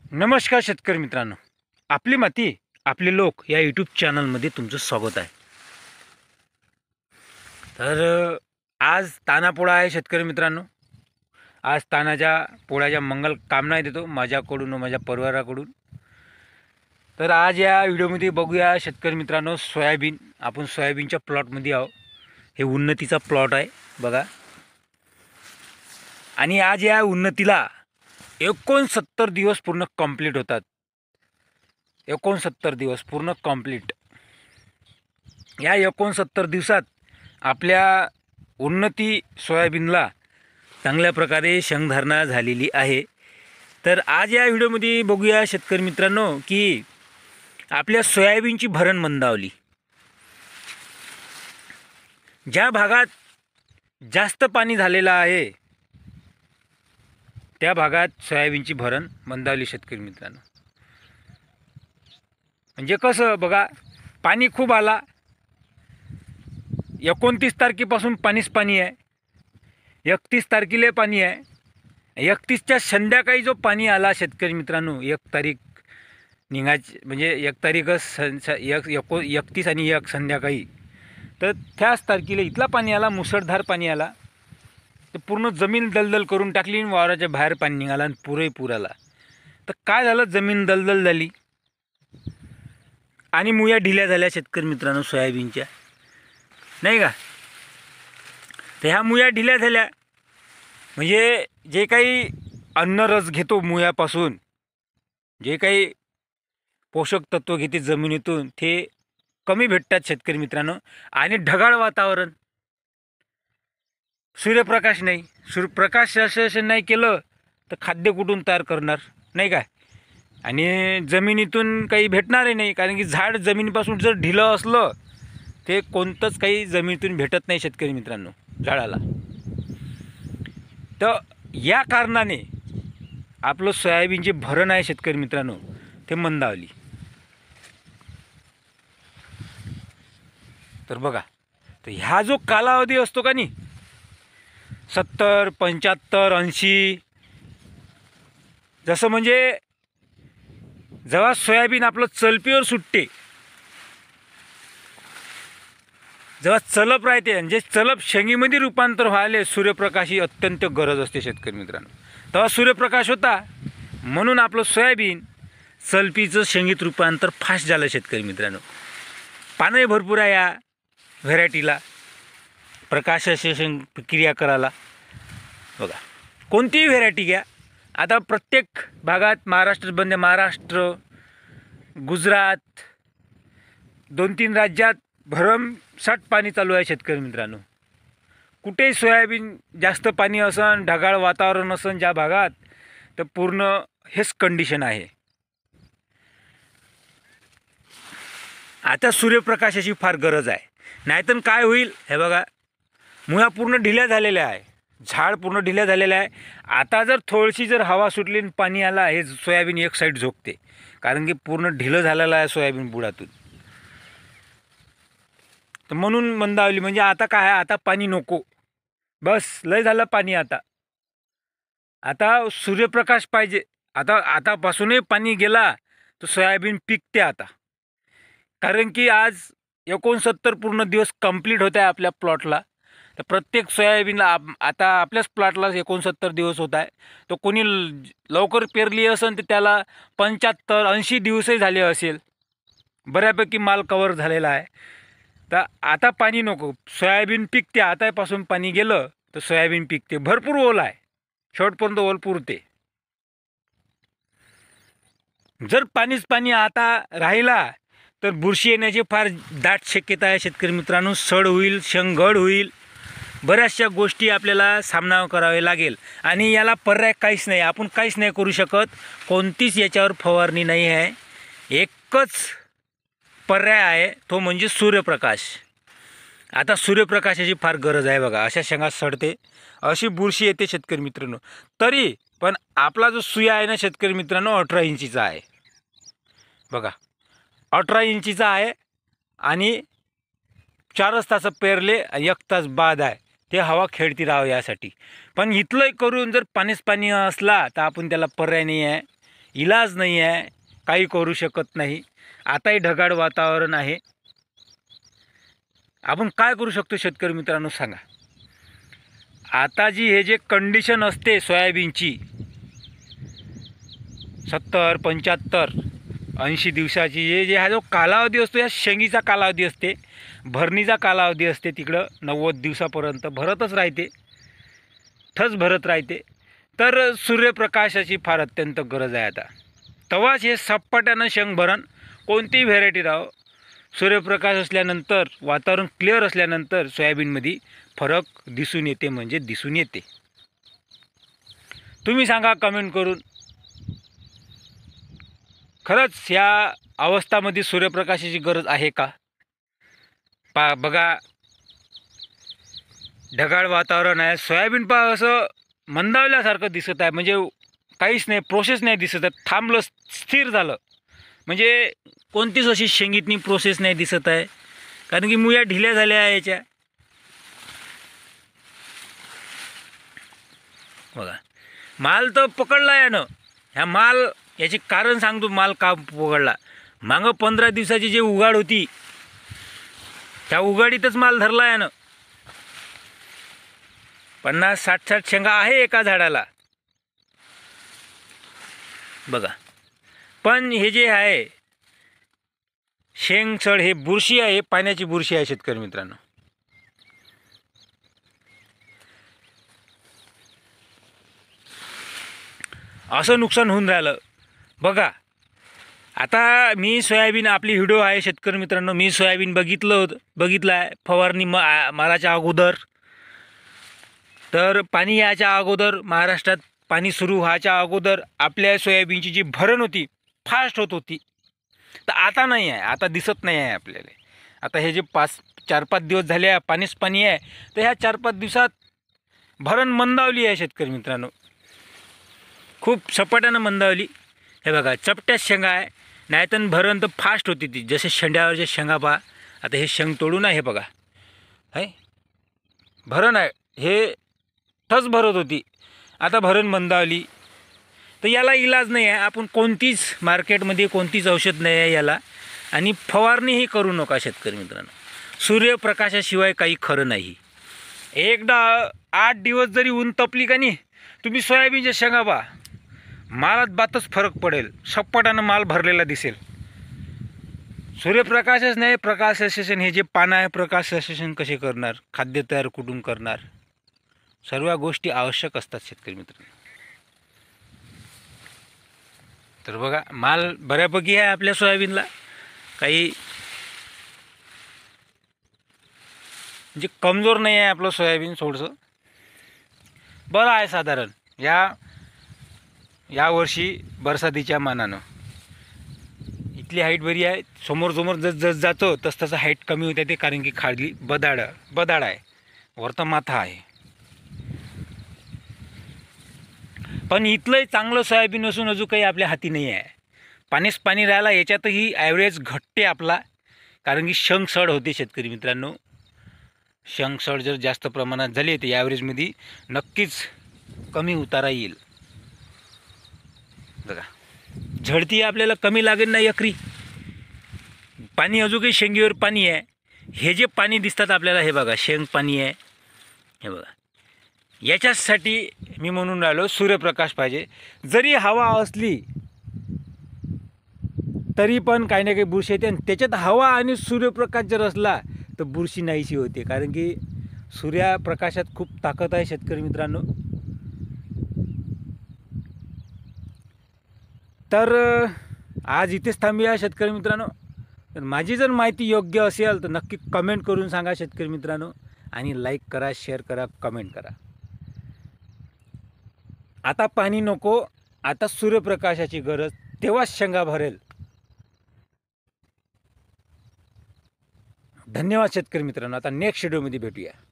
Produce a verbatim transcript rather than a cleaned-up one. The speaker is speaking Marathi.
नमस्कार शेतकरी मित्रांनो, आपली माती आपले लोक या यूट्यूब चॅनलमध्ये तुमचं स्वागत आहे। तर आज तानापोळा आहे शेतकरी मित्रांनो। आज तानाच्या पोळ्याच्या मंगल कामना देतो माझ्याकडून व माझ्या परिवाराकडून। तर आज या व्हिडिओमध्ये बघूया शेतकरी मित्रांनो, सोयाबीन आपण सोयाबीनच्या प्लॉटमध्ये आहो। हे उन्नतीचा प्लॉट आहे बघा, आणि आज या उन्नतीला एकोणसत्तर दिवस पूर्ण कंप्लीट होतात। एकोणसत्तर दिवस पूर्ण कंप्लीट। या एकोणसत्तर दिवसात आपल्या उन्नती सोयाबीनला चांगल्या प्रकारे शेंगधारणा झालेली आहे। तर आज या व्हिडिओमध्ये बघूया शेतकरी मित्रांनो की आपल्या सोयाबीनची भरण मंदावली। ज्या भागात जास्त पाणी झालेलं आहे त्या भागात सोयाबीनची भरण मंदावली शेतकरी मित्रांनो। म्हणजे कसं बघा, पाणी खूप आला, एकोणतीस तारखेपासून पाणीच पाणी आहे, एकतीस तारखेला पाणी आहे, एकतीसच्या संध्याकाळी जो पाणी आला शेतकरी मित्रांनो, एक तारीख निघायची म्हणजे एक तारीखच स एक एको एकतीस आणि एक संध्याकाळी, तर त्याच तारखेला इथला पाणी आला, मुसळधार पाणी आला, तर पूर्ण जमीन दलदल करून टाकली, वावराच्या बाहेर पाणी निघाला आणि पुरेपूर आला। तर काय झालं, जमीन दलदल झाली आणि मुया ढिल्या झाल्या शेतकरी मित्रांनो सोयाबीनच्या, नाही का। तर ह्या मुया ढिल्या झाल्या म्हणजे जे काही अन्नरस घेतो मुयापासून, जे काही पोषक तत्व घेते जमिनीतून, ते कमी भेटतात शेतकरी मित्रांनो। आणि ढगाळ वातावरण, सूर्यप्रकाश नाही, सूर्यप्रकाश असं नाही केलं तर खाद्य कुठून तयार करणार, नाही काय। आणि जमिनीतून काही भेटणारही नाही, कारण की झाड जमिनीपासून जर ढिलं असलं ते कोणतंच काही जमिनीतून भेटत नाही शेतकरी मित्रांनो झाडाला। तर या कारणाने आपलं सोयाबीन जे भरण आहे शेतकरी मित्रांनो ते मंदावली। तर बघा, तर ह्या जो कालावधी असतो का नाही, सत्तर पंच्याहत्तर ऐंशी, जसं म्हणजे जेव्हा सोयाबीन आपलं चलपीवर सुटते, जेव्हा चलप राहते आणि जे चलप शेंगीमध्ये रूपांतर व्हायला सूर्यप्रकाश ही अत्यंत गरज असते शेतकरी मित्रांनो। तेव्हा सूर्यप्रकाश होता म्हणून आपलं सोयाबीन चलपीचं शेंगीत रूपांतर फास्ट झालं शेतकरी मित्रांनो। पानंही भरपूर आहे या व्हेरायटीला, प्रकाशाची क्रिया करायला बघा, कोणतीही व्हेरायटी घ्या। आता प्रत्येक भागात महाराष्ट्र बंद, महाराष्ट्र गुजरात दोन तीन राज्यात भरमसाठ पाणी चालू आहे शेतकरी मित्रांनो। कुठेही सोयाबीन जास्त पाणी असन, ढगाळ वातावरण असन ज्या भागात, तर पूर्ण हेच कंडिशन आहे। आता सूर्यप्रकाशाची फार गरज आहे, नाहीतर काय होईल, हे बघा मुळा पूर्ण ढिल्या झालेल्या आहे, झाड पूर्ण ढिल्या झालेलं आहे। आता जर थोडीशी जर हवा सुटली आणि पाणी आला, हे सोयाबीन एक साईड झोकते, कारण की पूर्ण ढिलं झालेलं आहे सोयाबीन बुडातून। तर म्हणून मंदावली, म्हणजे आता काय आहे, आता पाणी नको, बस लय झालं पाणी, आता आता सूर्यप्रकाश पाहिजे। आता आतापासूनही पाणी गेला तर सोयाबीन पिकते आता, कारण की आज एकोणसत्तर पूर्ण दिवस कंप्लीट होत आहे आपल्या प्लॉटला। तर प्रत्येक सोयाबीनला आता आपल्याच प्लॉटला एकोणसत्तर दिवस होत आहे। तर कोणी लवकर पेरली असेल तर त्याला पंच्याहत्तर ऐंशी दिवसही झाले असेल, बऱ्यापैकी माल कवर झालेला आहे। तर आता पाणी नको, सोयाबीन पिकते, आतापासून पाणी गेलं तर सोयाबीन पिकते, भरपूर ओल आहे, शेवटपर्यंत ओल पुरते। जर पाणीच पाणी आता राहिला तर बुरशी येण्याची फार दाट शक्यता आहे शेतकरी मित्रांनो। सड होईल, शेंगघड होईल, बऱ्याचशा गोष्टी आपल्याला सामना करावे लागेल, आणि याला पर्याय काहीच नाही, आपण काहीच नाही करू शकत, कोणतीच याच्यावर फवारणी नाही आहे। एकच पर्याय आहे, तो म्हणजे सूर्यप्रकाश। आता सूर्यप्रकाशाची फार गरज आहे बघा, अशा शेंगा सडते, अशी बुरशी येते शेतकरी मित्रांनो। तरी पण आपला जो सुया आहे ना शेतकरी मित्रांनो, अठरा इंचीचा आहे बघा, अठरा इंचीचा आहे, आणि चारच तास पेरले, एक तास बाद आहे, ते हवा खेळती राहावं यासाठी। पण इथलं करून जर पाणीच पाणी असला तर आपण त्याला पर्याय नाही आहे, इलाज नाही आहे, काही करू शकत नाही. आताही ढगाळ वातावरण आहे. आपण काय करू शकतो शेतकरी मित्रांनो सांगा. आता जी हे जे कंडिशन असते सोयाबीनची सत्तर पंच्याहत्तर ऐंशी दिवसाची, हे जे हा जो कालावधी असतो या शेंगीचा कालावधी असते, भरणीचा कालावधी असते, तिकडं नव्वद दिवसापर्यंत भरतच राहते, ठस भरत राहते. तर सूर्यप्रकाशाची फार अत्यंत गरज आहे आता. तेव्हाच हे सपाट्यानं शेंग भरण कोणतीही व्हेरायटी राहो, सूर्यप्रकाश असल्यानंतर वातावरण क्लिअर असल्यानंतर सोयाबीनमध्ये फरक दिसून येते, म्हणजे दिसून येते. तुम्ही सांगा कमेंट करून, खरंच या अवस्थामध्ये सूर्यप्रकाशाची गरज आहे का? पा बघा, ढगाळ वातावरण आहे, सोयाबीन पा असं मंदावल्यासारखं दिसत आहे, म्हणजे काहीच नाही, प्रोसेस नाही दिसत आहे, थांबलं, स्थिर झालं, म्हणजे कोणतीच अशी शेंगीतनी प्रोसेस नाही दिसत आहे, कारण की मुया ढिल्या झाल्या आहे याच्या. बघा, माल तर पकडला यानं. ह्या माल याचे कारण सांगतो, माल का पकडला. मागं पंधरा दिवसाची जी उघाड होती त्या उघाडीतच माल धरला यानं. पन्नास साठ साठ शेंगा आहे एका झाडाला बघा. पण हे जे आहे शेंगसड, हे बुरशी आहे, पाण्याची बुरशी आहे शेतकरी मित्रांनो. असं नुकसान होऊन राहिलं बघा. आता मी सोयाबीन, आपली व्हिडिओ आहे शेतकरी मित्रांनो, मी सोयाबीन बघितलं होतं बघितलं आहे फवारणी म माराच्या अगोदर. तर पाणी याच्या अगोदर, महाराष्ट्रात पाणी सुरू व्हायच्या अगोदर आपल्या सोयाबीनची जी भरण होती फास्ट होत होती. तर आता नाही आहे, आता दिसत नाही आहे आपल्याला. आता हे जे पाच चार पाच दिवस झाले पाणीच पाणी आहे, तर ह्या चार पाच दिवसात भरण मंदावली आहे शेतकरी मित्रांनो, खूप सपाट्यानं मंदावली. हे बघा, चपट्याच शेंगा आहे, नाहीतर भरण तर फास्ट होती ती, जसे शेंड्यावरचे शेंगा पहा. आता हे शेंग तोडून आहे, हे बघा, आहे भरण आहे, हे ठस भरत होती, आता भरण मंदावली. तर याला इलाज नाही आहे. आपण कोणतीच मार्केटमध्ये कोणतीच औषध नाही आहे याला, आणि फवारणीही करू नका शेतकरी मित्रांनो. सूर्यप्रकाशाशिवाय काही खरं नाही. एकदा आठ दिवस जरी ऊन तपली का नाही, तुम्ही सोयाबीनच्या शेंगा पहा, मालात बातच फरक पडेल, सपाटानं माल भरलेला दिसेल. सूर्यप्रकाशच नाही, प्रकाश संश्लेषण, हे जे पानं आहे प्रकाश संश्लेषण कसे करणार, खाद्य तयार कुठून करणार, सर्व गोष्टी आवश्यक असतात शेतकरी मित्रांनो. तर बघा, माल बऱ्यापैकी आहे आपल्या सोयाबीनला, काही म्हणजे कमजोर नाही आहे आपलं सोयाबीन, थोडंसं बरं आहे साधारण. या यावर्षी बरसातीच्या मानानं इथली हाईट बरी आहे. समोर समोर जस जस जातो तस तसं हाईट कमी होते ते, कारण की खाली बदाड बदाड आहे, वरतं माथा आहे. पण इथलंही चांगलं सोयाबीन असून अजून काही आपल्या हाती नाही आहे. पाणीच पाणी राहिला याच्यातही ॲव्हरेज घटते आपला, कारण की शेंगसड होते शेतकरी मित्रांनो. शेंगसड जर जास्त प्रमाणात झाली तर ॲव्हरेजमध्ये नक्कीच कमी उतारा येईल. बघा, झडती आपल्याला कमी लागेल ना एकरी. पाणी अजून काही शेंगीवर पाणी आहे, हे जे पाणी दिसतात आपल्याला, हे बघा शेंग पाणी आहे, हे बघा. याच्यासाठी मी म्हणून राहिलो सूर्यप्रकाश पाहिजे. जरी हवा असली तरी पण काही ना काही बुरशी येते, आणि त्याच्यात हवा आणि सूर्यप्रकाश जर असला तर बुरशी नाहीशी होते, कारण की सूर्यप्रकाशात खूप ताकद आहे शेतकरी मित्रांनो. तर आज इथेच थांबूया शेतकरी मित्रांनो. तर माझी जर माहिती योग्य असेल तर नक्की कमेंट करून सांगा शेतकरी मित्रांनो, आणि लाईक करा, शेअर करा, कमेंट करा. आता पाणी नको, आता सूर्यप्रकाशाची गरज, तेव्हाच शेंगा भरेल. धन्यवाद शेतकरी मित्रांनो. आता नेक्स्ट व्हिडिओमध्ये भेटूया.